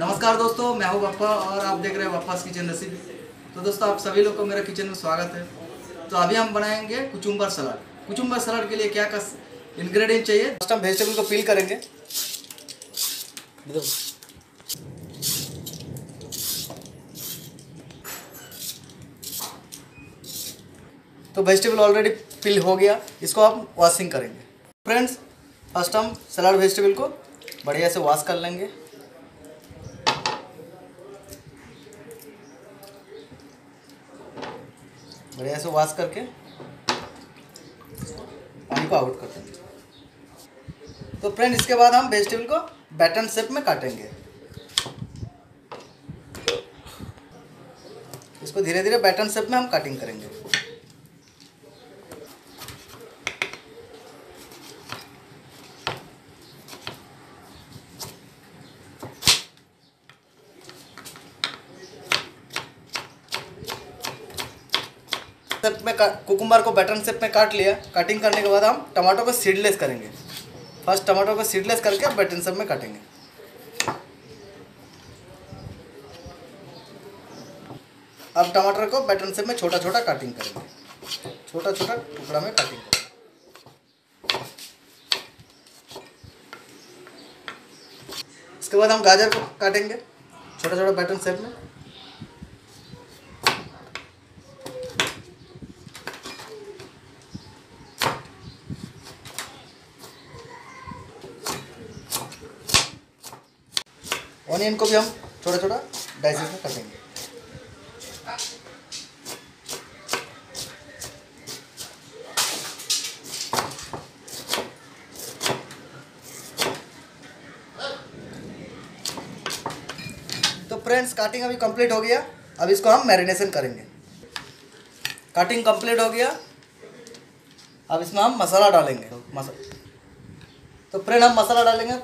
नमस्कार दोस्तों, मैं हूं बप्पा और आप देख रहे हैं बप्पास किचन रेसिपी। तो दोस्तों, आप सभी लोग को मेरे किचन में स्वागत है। तो अभी हम बनाएंगे कुचुम्बर सलाद। कुचुम्बर सलाद के लिए क्या क्या इंग्रेडिएंट चाहिए। फर्स्ट हम वेजिटेबल को पील करेंगे। तो वेजिटेबल ऑलरेडी पील हो गया, इसको हम वॉशिंग करेंगे। फ्रेंड्स, फर्स्ट हम सलाद वेजिटेबल को बढ़िया से वॉश कर लेंगे। बढ़िया से वॉश करके पानी को आउट कर देंगे। तो फ्रेंड, इसके बाद हम वेजिटेबल को बैटन शेप में काटेंगे। इसको धीरे धीरे बैटन शेप में हम कटिंग करेंगे। शेप में कुकुम्बर को बैटन शेप में काट लिया। कटिंग करने के बाद हम टमाटो को सीडलेस करेंगे। फर्स्ट टमाटो को सीडलेस करके बैटन शेप में काटेंगे। अब टमाटर को बैटन शेप में छोटा छोटा कटिंग करेंगे। छोटा छोटा टुकड़ा में कटिंग करेंगे। इसके बाद हम गाजर को काटेंगे छोटा छोटा बैटन शेप में। ऑनियन को भी हम छोटा छोटा डाइसेस में काटेंगे। तो फ्रेंड्स, कटिंग अभी कंप्लीट हो गया। अब इसको हम मैरिनेशन करेंगे। कटिंग कंप्लीट हो गया। अब इसमें हम मसाला डालेंगे। तो फ्रेंड, हम मसाला डालेंगे।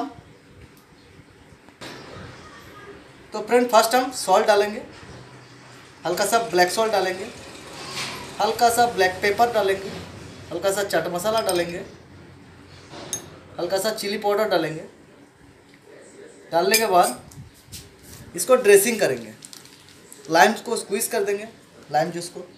फर्स्ट हम सॉल्ट डालेंगे। हल्का सा ब्लैक सॉल्ट डालेंगे। हल्का सा ब्लैक पेपर डालेंगे। हल्का सा चाट मसाला डालेंगे। हल्का सा चिली पाउडर डालेंगे। डालने के बाद इसको ड्रेसिंग करेंगे। लाइम को स्क्वीज कर देंगे, लाइम जूस को।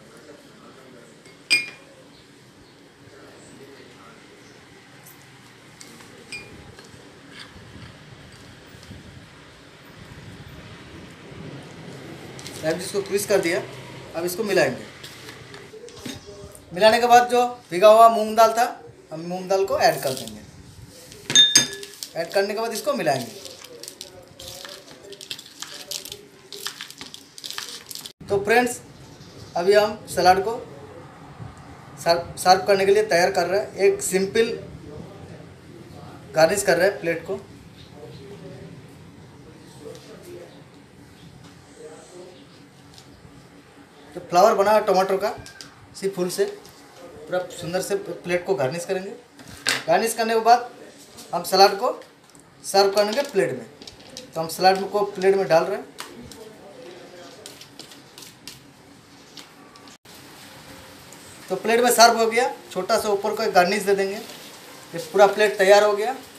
लाइम जूस को स्क्वीज कर दिया। अब इसको मिलाएंगे। मिलाने के बाद जो भिगा हुआ मूंग दाल था, हम मूंग दाल को ऐड कर देंगे। ऐड करने के बाद इसको मिलाएंगे। तो फ्रेंड्स, अभी हम सलाद को सर्व करने के लिए तैयार कर रहे हैं। एक सिंपल गार्निश कर रहे हैं प्लेट को। तो फ्लावर बना है टमाटर का, इसी फूल से पूरा सुंदर से प्लेट को गार्निश करेंगे। गार्निश करने के बाद हम सलाद को सर्व करेंगे प्लेट में। तो हम सलाद को प्लेट में डाल रहे हैं। तो प्लेट में सर्व हो गया। छोटा सा ऊपर को गार्निश दे देंगे। ये पूरा प्लेट तैयार हो गया।